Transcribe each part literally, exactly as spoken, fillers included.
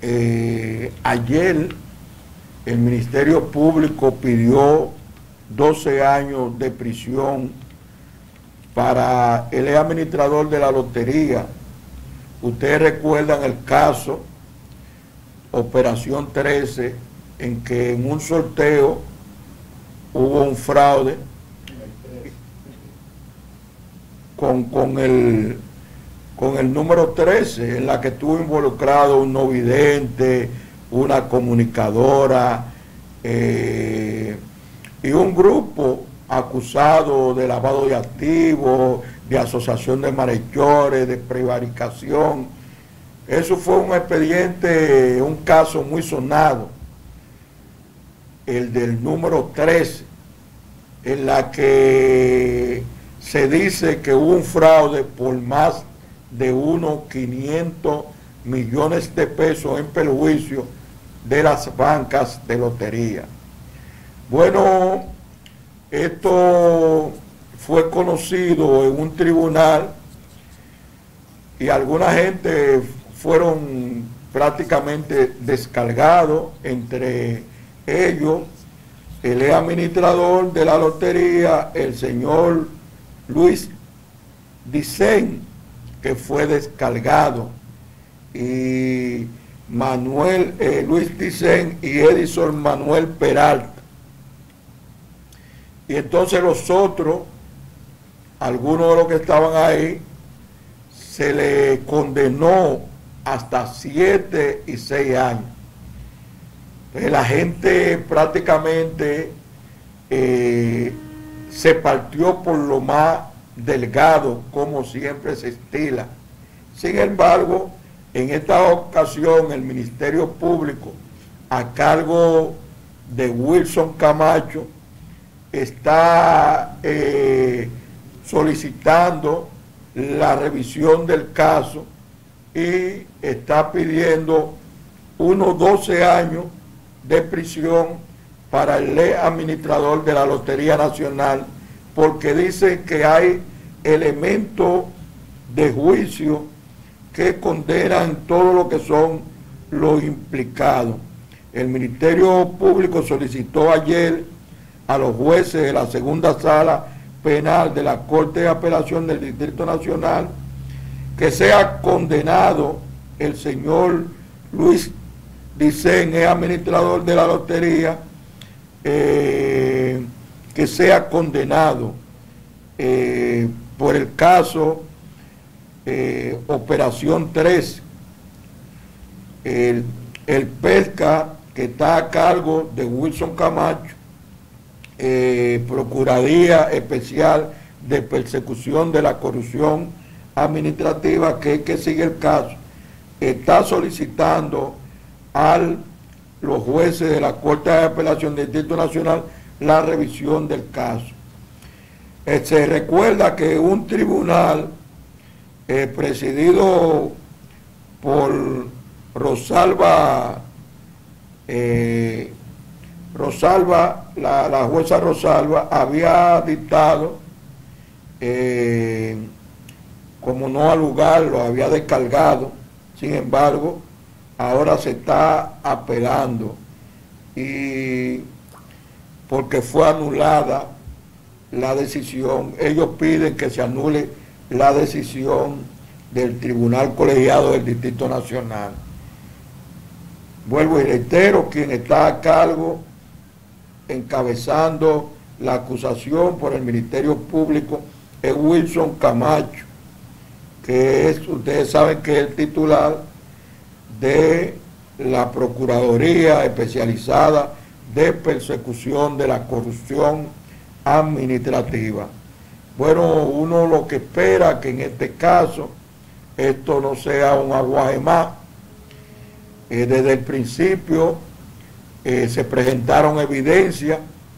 Eh, ayer el Ministerio Público pidió doce años de prisión para el administrador de la lotería. Ustedes recuerdan el caso Operación trece, en que en un sorteo hubo un fraude con, con, el, con el número trece, en la que estuvo involucrado un no vidente, una comunicadora eh, y un grupo acusado de lavado de activos, de asociación de malhechores, de prevaricación. Eso fue un expediente, un caso muy sonado, el del número trece, en la que se dice que hubo un fraude por más de unos quinientos millones de pesos en perjuicio de las bancas de lotería. Bueno, esto fue conocido en un tribunal y alguna gente fueron prácticamente descargados, entre ellos el administrador de la lotería, el señor Luis Dicen, que fue descargado, y Manuel eh, Luis Dicen y Edison Manuel Peralta. Y entonces los otros, algunos de los que estaban ahí, se le condenó hasta siete y seis años. Entonces la gente prácticamente eh, se partió por lo más delgado, como siempre se estila. Sin embargo, en esta ocasión el Ministerio Público, a cargo de Wilson Camacho, está eh, solicitando la revisión del caso y está pidiendo unos doce años de prisión para el administrador de la Lotería Nacional, porque dice que hay elementos de juicio que condenan todo lo que son los implicados. El Ministerio Público solicitó ayer a los jueces de la segunda sala penal de la Corte de Apelación del Distrito Nacional que sea condenado el señor Luis Dicen, es administrador de la lotería, eh, que sea condenado eh, por el caso eh, Operación tres, el, el pesca que está a cargo de Wilson Camacho, eh, Procuraduría Especial de Persecución de la Corrupción Administrativa, que es que sigue el caso, está solicitando a los jueces de la Corte de Apelación del Distrito Nacional la revisión del caso. Eh, se recuerda que un tribunal eh, presidido por Rosalba, eh, Rosalba, la, la jueza Rosalba, había dictado, eh, como no al lugar, lo había descargado. Sin embargo, ahora se está apelando, y porque fue anulada la decisión, ellos piden que se anule la decisión del Tribunal Colegiado del Distrito Nacional. Vuelvo y reitero, quien está a cargo, encabezando la acusación por el Ministerio Público, es Wilson Camacho, que es, ustedes saben que es el titular de la Procuraduría Especializada de Persecución de la Corrupción Administrativa. Bueno, uno lo que espera que en este caso esto no sea un aguaje más. Eh, desde el principio eh, se presentaron evidencias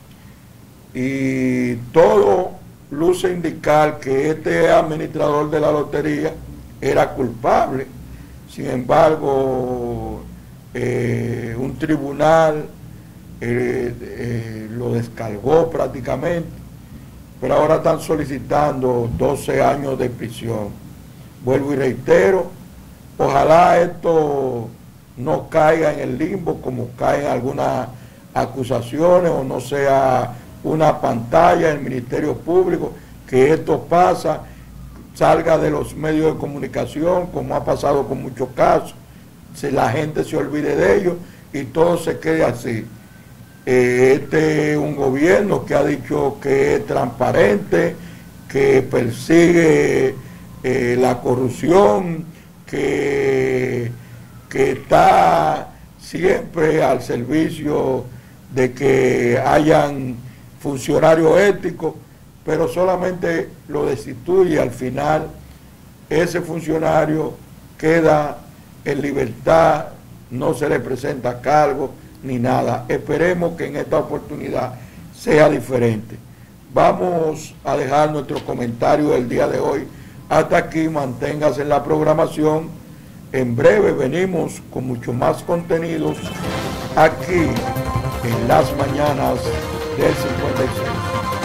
y todo luce indicar que este administrador de la lotería era culpable. Sin embargo, eh, un tribunal eh, eh, lo descargó prácticamente, pero ahora están solicitando doce años de prisión. Vuelvo y reitero, ojalá esto no caiga en el limbo como caen algunas acusaciones, o no sea una pantalla en el Ministerio Público, que esto pasa, salga de los medios de comunicación, como ha pasado con muchos casos, si la gente se olvide de ellos y todo se quede así. Eh, este es un gobierno que ha dicho que es transparente, que persigue eh, la corrupción, que, que está siempre al servicio de que hayan funcionarios éticos, pero solamente lo destituye. Al final ese funcionario queda en libertad, no se le presenta cargo ni nada. Esperemos que en esta oportunidad sea diferente. Vamos a dejar nuestro comentario del día de hoy hasta aquí. Manténgase en la programación. En breve venimos con mucho más contenidos aquí en las mañanas del cincuenta y seis.